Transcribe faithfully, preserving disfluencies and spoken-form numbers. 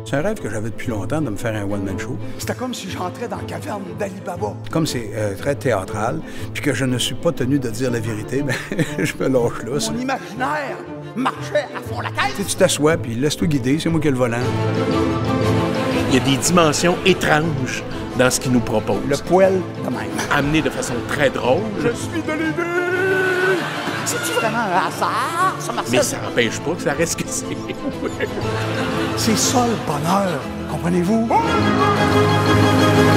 C'est un rêve que j'avais depuis longtemps de me faire un one-man show. C'était comme si j'entrais dans la caverne d'Ali Baba. Comme c'est euh, très théâtral, puis que je ne suis pas tenu de dire la vérité, ben, je me lâche là. Mon imaginaire marchait à fond la caisse. Tu sais, tu t'assois, puis laisse-toi guider, c'est moi qui ai le volant. Il y a des dimensions étranges dans ce qu'il nous propose. Le poêle de même. Amené de façon très drôle. Je suis de l'idée! C'est-tu vraiment un hasard, ça, Marcel? Mais ça n'empêche pas que ça reste que c'est. C'est ça le bonheur, comprenez-vous?